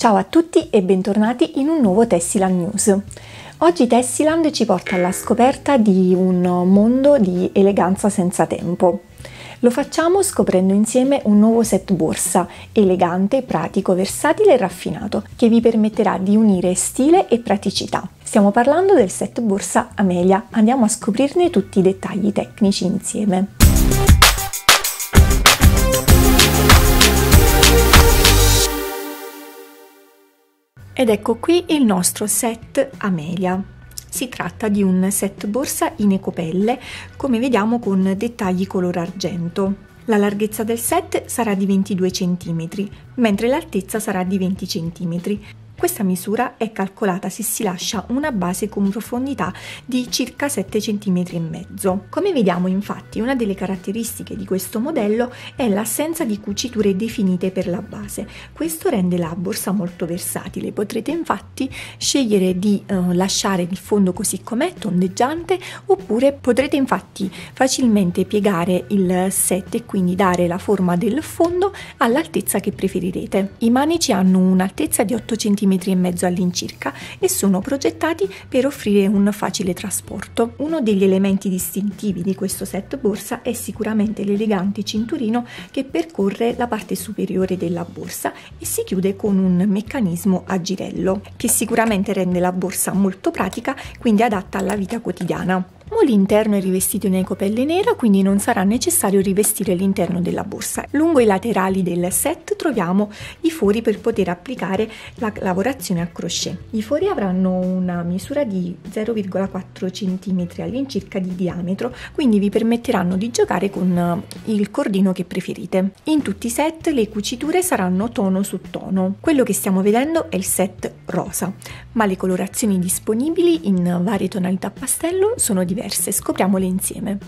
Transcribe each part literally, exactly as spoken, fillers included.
Ciao a tutti e bentornati in un nuovo Tessiland News. Oggi Tessiland ci porta alla scoperta di un mondo di eleganza senza tempo. Lo facciamo scoprendo insieme un nuovo set borsa, elegante, pratico, versatile e raffinato, che vi permetterà di unire stile e praticità. Stiamo parlando del set borsa Amelia, andiamo a scoprirne tutti i dettagli tecnici insieme. Ed ecco qui il nostro set Amelia. Si tratta di un set borsa in ecopelle, come vediamo con dettagli color argento. La larghezza del set sarà di ventidue centimetri, mentre l'altezza sarà di venti centimetri. Questa misura è calcolata se si lascia una base con profondità di circa sette centimetri e mezzo. Come vediamo infatti, una delle caratteristiche di questo modello è l'assenza di cuciture definite per la base. Questo rende la borsa molto versatile. Potrete infatti scegliere di eh, lasciare il fondo così com'è, tondeggiante, oppure potrete infatti facilmente piegare il set e quindi dare la forma del fondo all'altezza che preferirete. I manici hanno un'altezza di otto centimetri e mezzo all'incirca e sono progettati per offrire un facile trasporto. Uno degli elementi distintivi di questo set borsa è sicuramente l'elegante cinturino che percorre la parte superiore della borsa e si chiude con un meccanismo a girello che sicuramente rende la borsa molto pratica, quindi adatta alla vita quotidiana. L'interno è rivestito in ecopelle nera, quindi non sarà necessario rivestire l'interno della borsa. Lungo i laterali del set troviamo i fori per poter applicare la lavorazione a crochet. I fori avranno una misura di zero virgola quattro centimetri all'incirca di diametro, quindi vi permetteranno di giocare con il cordino che preferite. In tutti i set le cuciture saranno tono su tono. Quello che stiamo vedendo è il set rosa, ma le colorazioni disponibili in varie tonalità pastello sono diverse. Scopriamole insieme.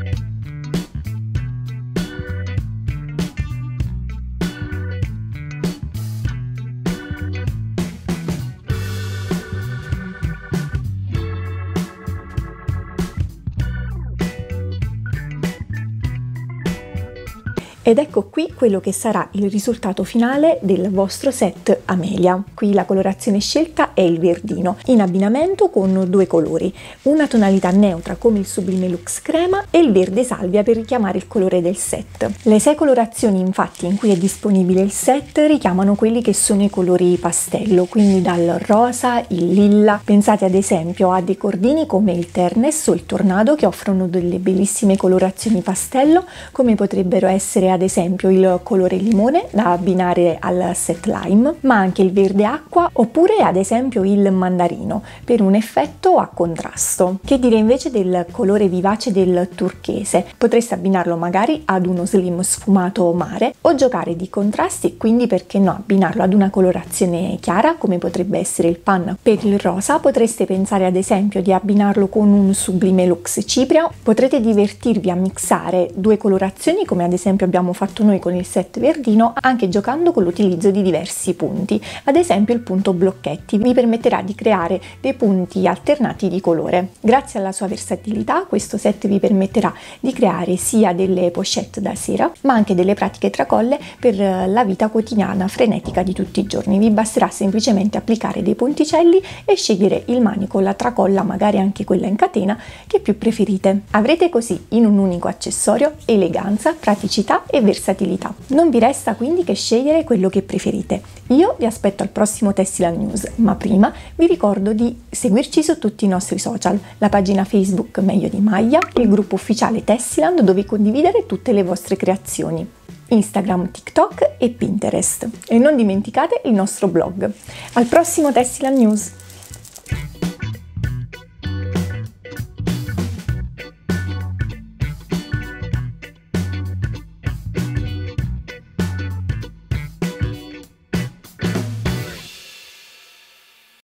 Ed ecco qui quello che sarà il risultato finale del vostro set Amelia. Qui la colorazione scelta è il verdino, in abbinamento con due colori, una tonalità neutra come il Sublime Luxe Crema e il verde salvia per richiamare il colore del set. Le sei colorazioni infatti in cui è disponibile il set richiamano quelli che sono i colori pastello, quindi dal rosa, il lilla. Pensate ad esempio a dei cordini come il Ternes o il Tornado che offrono delle bellissime colorazioni pastello, come potrebbero essere ad esempio il colore limone da abbinare al set lime, ma anche il verde acqua oppure ad esempio il mandarino per un effetto a contrasto. Che dire invece del colore vivace del turchese? Potreste abbinarlo magari ad uno slim sfumato mare o giocare di contrasti e quindi perché no abbinarlo ad una colorazione chiara come potrebbe essere il pan. Per il rosa potreste pensare ad esempio di abbinarlo con un Sublime Luxe Cipria. Potrete divertirvi a mixare due colorazioni come ad esempio abbiamo fatto noi con il set verdino, anche giocando con l'utilizzo di diversi punti. Ad esempio il punto blocchetti vi permetterà di creare dei punti alternati di colore. Grazie alla sua versatilità questo set vi permetterà di creare sia delle pochette da sera ma anche delle pratiche tracolle per la vita quotidiana frenetica di tutti i giorni. Vi basterà semplicemente applicare dei ponticelli e scegliere il manico, la tracolla, magari anche quella in catena che più preferite. Avrete così in un unico accessorio eleganza, praticità e versatilità. Non vi resta quindi che scegliere quello che preferite. Io vi aspetto al prossimo Tessiland News, ma prima vi ricordo di seguirci su tutti i nostri social, la pagina Facebook Meglio di Maglia, il gruppo ufficiale Tessiland dove condividere tutte le vostre creazioni, Instagram, TikTok e Pinterest. E non dimenticate il nostro blog. Al prossimo Tessiland News!